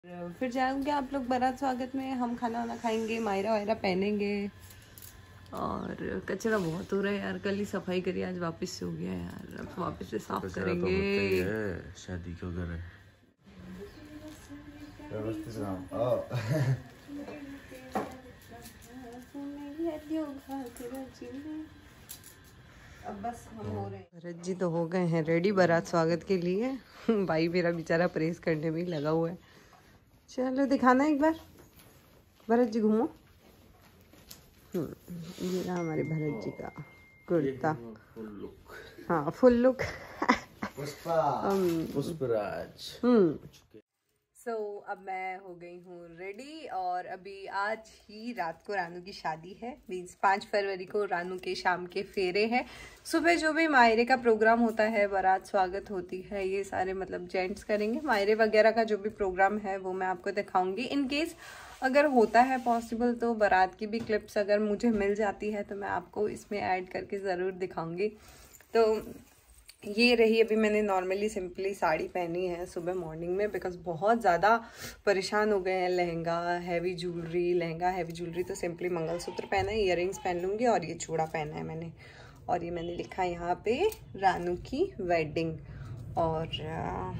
फिर जाएंगे आप लोग बारात स्वागत में, हम खाना वाना खाएंगे, मायरा वायरा पहनेंगे। और कचरा बहुत हो रहा है यार, कल ही सफाई करी, आज वापस से हो गया यार, अब वापस से साफ करेंगे। तो शादी क्यों कर रहे हैं? अब बस हम हो रहे हैं। भरत जी तो हो गए हैं रेडी बारात स्वागत के लिए। भाई मेरा बेचारा प्रेस करने में लगा हुआ है। चलो दिखाना एक बार, भरत जी घूमो। ये रहा हमारे भरत जी का कुर्ता। हाँ फुल लुक। पुष्पराज। सो अब मैं हो गई हूँ रेडी और अभी आज ही रात को रानू की शादी है। मीन्स 5 फरवरी को रानू के शाम के फेरे हैं। सुबह जो भी मायरे का प्रोग्राम होता है, बारात स्वागत होती है, ये सारे मतलब जेंट्स करेंगे। मायरे वगैरह का जो भी प्रोग्राम है वो मैं आपको दिखाऊंगी। इन केस अगर होता है पॉसिबल तो बारात की भी क्लिप्स अगर मुझे मिल जाती है तो मैं आपको इसमें ऐड करके ज़रूर दिखाऊंगी। तो ये रही, अभी मैंने नॉर्मली सिंपली साड़ी पहनी है सुबह मॉर्निंग में, बिकॉज बहुत ज़्यादा परेशान हो गए हैं। लहंगा हैवी ज्वेलरी तो सिंपली मंगलसूत्र पहना है, इयररिंग्स पहन लूँगी और ये चूड़ा पहना है मैंने। और ये मैंने लिखा है यहाँ पे रानू की वेडिंग। और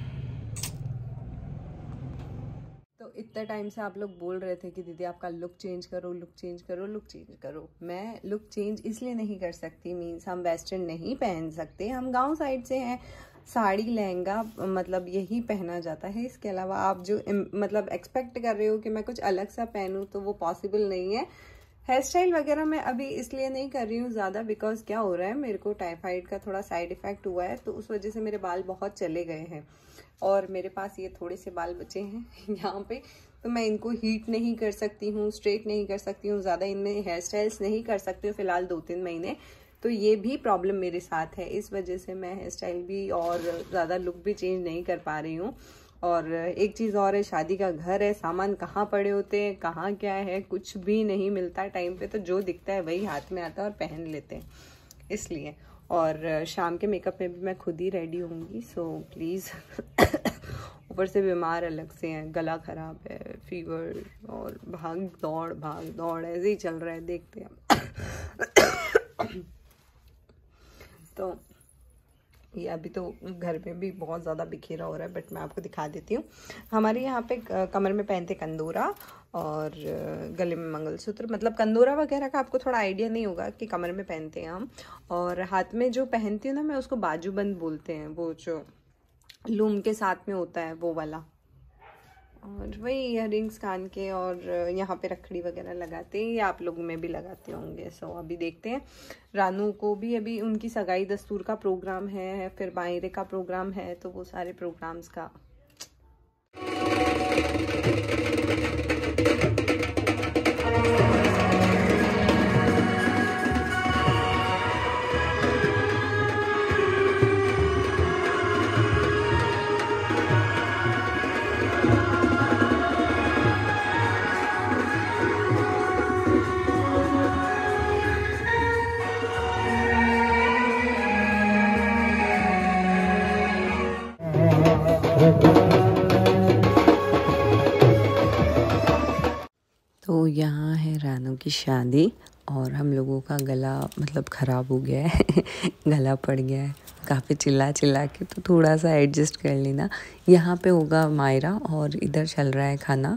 तो इतने टाइम से आप लोग बोल रहे थे कि दीदी आपका लुक चेंज करो, लुक चेंज करो, लुक चेंज करो। मैं लुक चेंज इसलिए नहीं कर सकती, मीन्स हम वेस्टर्न नहीं पहन सकते, हम गांव साइड से हैं। साड़ी लहंगा मतलब यही पहना जाता है। इसके अलावा आप जो मतलब एक्सपेक्ट कर रहे हो कि मैं कुछ अलग सा पहनूं तो वो पॉसिबल नहीं है। हेयर स्टाइल वगैरह मैं अभी इसलिए नहीं कर रही हूँ ज़्यादा, बिकॉज क्या हो रहा है, मेरे को टाइफाइड का थोड़ा साइड इफेक्ट हुआ है, तो उस वजह से मेरे बाल बहुत चले गए हैं और मेरे पास ये थोड़े से बाल बचे हैं यहाँ पे। तो मैं इनको हीट नहीं कर सकती हूँ, स्ट्रेट नहीं कर सकती हूँ, ज़्यादा इनमें हेयर स्टाइल्स नहीं कर सकती हूँ फिलहाल 2-3 महीने। तो ये भी प्रॉब्लम मेरे साथ है, इस वजह से मैं हेयर स्टाइल भी और ज़्यादा लुक भी चेंज नहीं कर पा रही हूँ। और एक चीज़ और है, शादी का घर है, सामान कहाँ पड़े होते हैं, कहाँ क्या है, कुछ भी नहीं मिलता टाइम पे, तो जो दिखता है वही हाथ में आता है और पहन लेते हैं इसलिए। और शाम के मेकअप में भी मैं खुद ही रेडी होंगी, सो प्लीज़। ऊपर से बीमार अलग से हैं, गला खराब है, फीवर और भाग दौड़ ऐसे ही चल रहा है, देखते हैं। तो ये अभी तो घर में भी बहुत ज़्यादा बिखेरा हो रहा है, बट मैं आपको दिखा देती हूँ। हमारे यहाँ पे कमर में पहनते कंदोरा और गले में मंगलसूत्र। मतलब कंदोरा वगैरह का आपको थोड़ा आइडिया नहीं होगा कि कमर में पहनते हैं हम। और हाथ में जो पहनती हूँ ना मैं, उसको बाजूबंद बोलते हैं, वो जो लूम के साथ में होता है वो वाला। और वही इयररिंग्स कान के और यहाँ पे रखड़ी वगैरह लगाते हैं, या आप लोग में भी लगाते होंगे। सो अभी देखते हैं। रानू को भी अभी उनकी सगाई दस्तूर का प्रोग्राम है, फिर मायरे का प्रोग्राम है, तो वो सारे प्रोग्राम्स का तो यहाँ है रानू की शादी और हम लोगों का गला मतलब ख़राब हो गया है। गला पड़ गया है काफ़ी चिल्ला के, तो थोड़ा सा एडजस्ट कर लेना। यहाँ पे होगा मायरा और इधर चल रहा है खाना।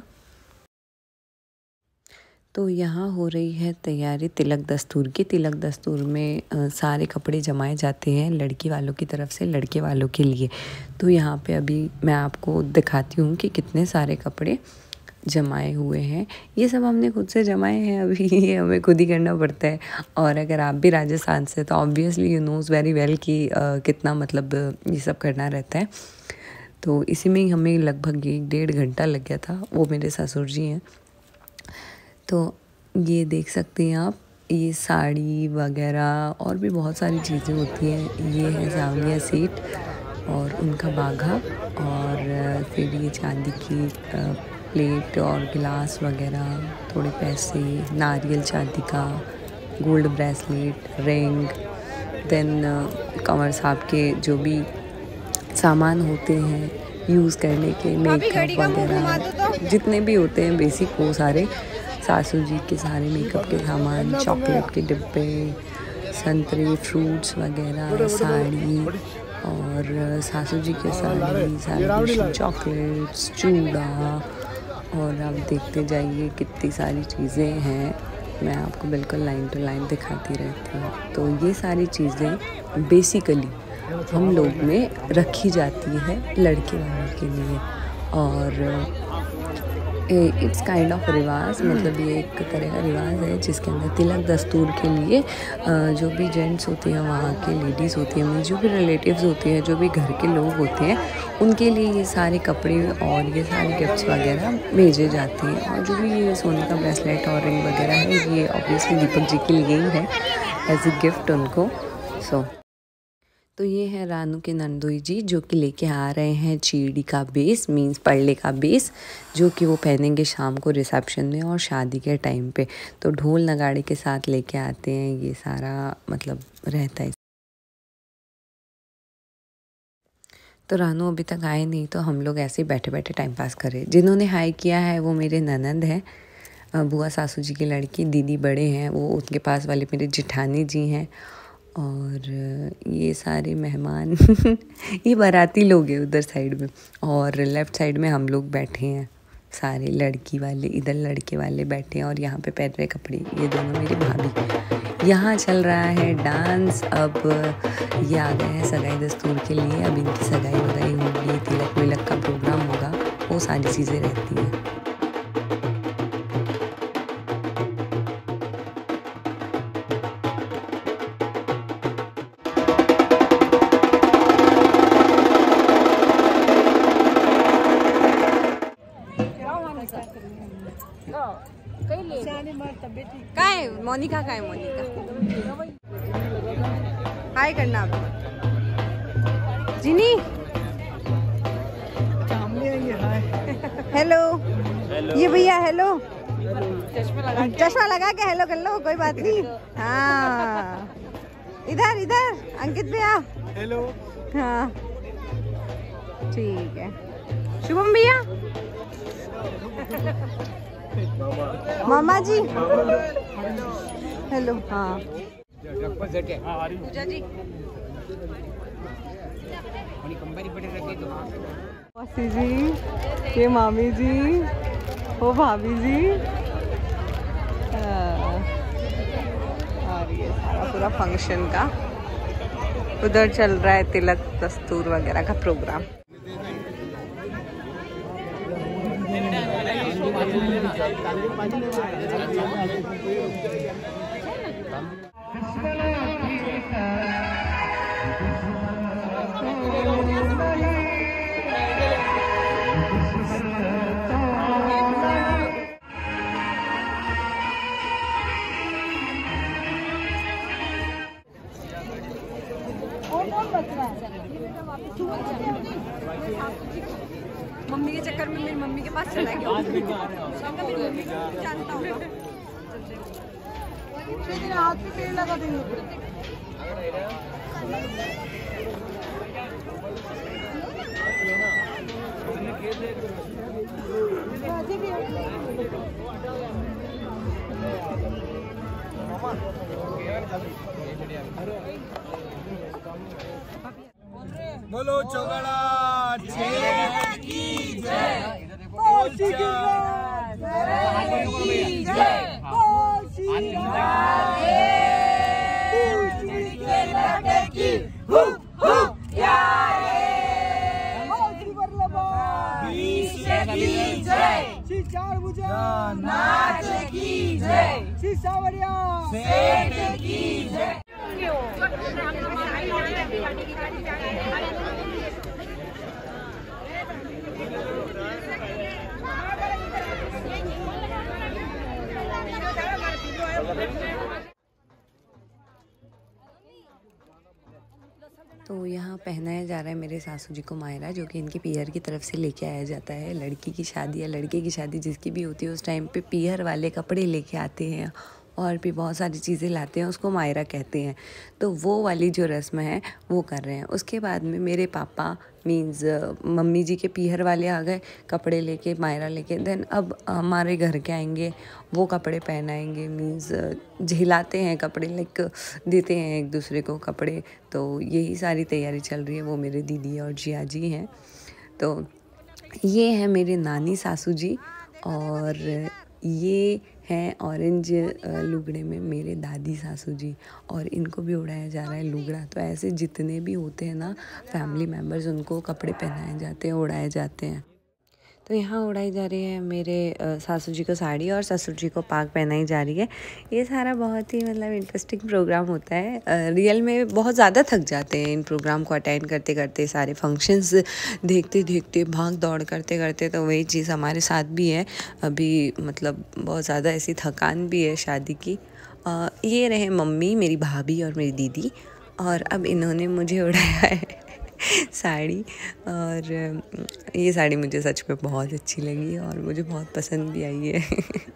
तो यहाँ हो रही है तैयारी तिलक दस्तूर की। तिलक दस्तूर में सारे कपड़े जमाए जाते हैं लड़की वालों की तरफ से लड़के वालों के लिए। तो यहाँ पे अभी मैं आपको दिखाती हूँ कि कितने सारे कपड़े जमाए हुए हैं। ये सब हमने खुद से जमाए हैं, अभी ये हमें खुद ही करना पड़ता है। और अगर आप भी राजस्थान से तो obviously you knows very well कि कितना मतलब ये सब करना रहता है। तो इसी में ही हमें लगभग 1-1.5 घंटा लग गया था। वो मेरे ससुर जी हैं। तो ये देख सकते हैं आप, ये साड़ी वगैरह और भी बहुत सारी चीज़ें होती हैं। ये है जामिया सेट और उनका बाघा, और फिर ये चांदी की प्लेट और गिलास वगैरह, थोड़े पैसे, नारियल चांदी का, gold bracelet, ring, then Kanwar साहब के जो भी सामान होते हैं यूज़ करने के, मेकअप वगैरह जितने भी होते हैं बेसिक, वो सारे सासू जी के सारे मेकअप के सामान, चॉकलेट के डिब्बे, संतरे, फ्रूट्स वगैरह, साड़ी और सासू जी के सारे चॉकलेट्स, चूड़ा, और आप देखते जाइए कितनी सारी चीज़ें हैं। मैं आपको बिल्कुल लाइन टू लाइन दिखाती रहती हूँ। तो ये सारी चीज़ें बेसिकली हम लोग में रखी जाती है लड़के वालों के लिए, और इट्स काइंड ऑफ रिवाज, मतलब ये एक तरह का रिवाज है जिसके अंदर तिलक दस्तूर के लिए जो भी जेंट्स होते हैं, वहाँ के लेडीज़ होती हैं, जो भी रिलेटिव्स होते हैं, जो भी घर के लोग होते हैं, उनके लिए ये सारे कपड़े और ये सारे गिफ्ट्स वगैरह भेजे जाते हैं। और जो भी ये सोने का ब्रेसलेट और रिंग वगैरह है, ये ऑब्वियसली दीपक जी के लिए ही है एज ए गिफ्ट उनको। तो ये है रानू के नंदोई जी, जो कि लेके आ रहे हैं चीड़ी का बेस, मींस पड़ले का बेस, जो कि वो पहनेंगे शाम को रिसेप्शन में और शादी के टाइम पे। तो ढोल नगाड़े के साथ लेके आते हैं, ये सारा मतलब रहता है। तो रानू अभी तक आए नहीं, तो हम लोग ऐसे ही बैठे बैठे टाइम पास करें। जिन्होंने हाई किया है वो मेरे ननंद हैं, बुआ सासू जी की लड़की, दीदी बड़े हैं वो, उनके पास वाले मेरे जिठानी जी हैं, और ये सारे मेहमान ये बाराती लोग हैं उधर साइड में, और लेफ़्ट साइड में हम लोग बैठे हैं सारे लड़की वाले, इधर लड़के वाले बैठे हैं, और यहाँ पे पहन रहे कपड़े ये दोनों मेरी भाभी। यहाँ चल रहा है डांस। अब ये आ गए हैं सगाई दस्तूर के लिए, अब इनकी सगाई वगाई होगी, तिलक विलक का प्रोग्राम होगा, वो सारी चीज़ें रहती हैं। काय मोनिका, काय मोनिका हाय करना आप जिनी, हेलो ये भैया, हेलो चश्मा लगा के हेलो कर लो, कोई बात नहीं। हाँ इधर इधर अंकित भैया, हेलो। हाँ ठीक है, शुभम भैया, मामा जी, हेलो। हाँ पूजा जी, मासी जी, ये मामी जी, वो भाभी जी, और ये सारा पूरा फंक्शन का उधर चल रहा है तिलक दस्तूर वगैरह का प्रोग्राम। मम्मी के चक्कर में मेरी मम्मी के पास चला गया, मेरी मम्मी को जानता होगा। हाथ पे पेड़ लगा देंगे। बोलो चौगड़ा की जय, चार भुजा नाच की जय, सावरिया सेठ की जय। तो यहाँ पहनाया जा रहा है मेरे सासू जी को मायरा, जो कि इनकी पीहर की तरफ से लेके आया जाता है। लड़की की शादी या लड़के की शादी जिसकी भी होती है उस टाइम पे पीहर वाले कपड़े लेके आते हैं और भी बहुत सारी चीज़ें लाते हैं, उसको मायरा कहते हैं। तो वो वाली जो रस्म है वो कर रहे हैं। उसके बाद में मेरे पापा मीन्स मम्मी जी के पीहर वाले आ गए कपड़े लेके, मायरा लेके। देन अब हमारे घर के आएंगे, वो कपड़े पहनाएंगे, मीन्स झिलाते हैं कपड़े, लाइक देते हैं एक दूसरे को कपड़े। तो यही सारी तैयारी चल रही है। वो मेरे दीदी और जिया जी हैं। तो ये है मेरे नानी सासू जी, और ये हैं ऑरेंज लुगड़े में मेरे दादी सासू जी, और इनको भी उड़ाया जा रहा है लुगड़ा। तो ऐसे जितने भी होते हैं ना फैमिली मेम्बर्स, उनको कपड़े पहनाए जाते हैं, उड़ाए जाते हैं। तो यहाँ उड़ाई जा रही है मेरे सासू जी को साड़ी, और ससुर जी को पाग पहनाई जा रही है। ये सारा बहुत ही मतलब इंटरेस्टिंग प्रोग्राम होता है। रियल में बहुत ज़्यादा थक जाते हैं इन प्रोग्राम को अटेंड करते करते, सारे फंक्शंस देखते देखते, भाग दौड़ करते करते। तो वही चीज़ हमारे साथ भी है अभी, मतलब बहुत ज़्यादा ऐसी थकान भी है शादी की। ये रहे मम्मी, मेरी भाभी और मेरी दीदी, और अब इन्होंने मुझे उड़ाया है साड़ी। और ये साड़ी मुझे सच में बहुत अच्छी लगी और मुझे बहुत पसंद भी आई है।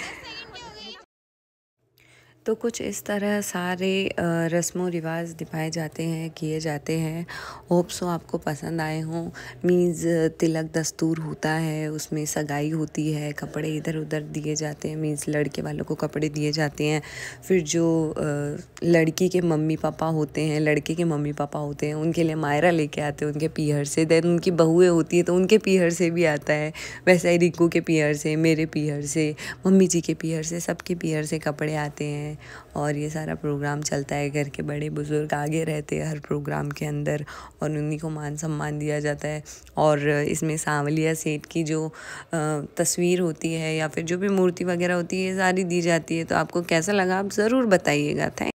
तो कुछ इस तरह सारे रस्मों रिवाज दिखाए जाते हैं, किए जाते हैं। होप सो आपको पसंद आए हों। मीन्स तिलक दस्तूर होता है, उसमें सगाई होती है, कपड़े इधर उधर दिए जाते हैं, मीन्स लड़के वालों को कपड़े दिए जाते हैं। फिर जो लड़की के मम्मी पापा होते हैं, लड़के के मम्मी पापा होते हैं, उनके लिए मायरा लेके आते हैं उनके पीहर से। देन उनकी बहुएं होती है तो उनके पीहर से भी आता है। वैसे ही रिंकू के पीहर से, मेरे पीहर से, मम्मी जी के पीहर से, सबके पीहर से कपड़े आते हैं। और ये सारा प्रोग्राम चलता है। घर के बड़े बुजुर्ग आगे रहते हैं हर प्रोग्राम के अंदर, और उन्हीं को मान सम्मान दिया जाता है। और इसमें सांवलिया सेठ की जो तस्वीर होती है या फिर जो भी मूर्ति वगैरह होती है, ये सारी दी जाती है। तो आपको कैसा लगा आप ज़रूर बताइएगा। थैंक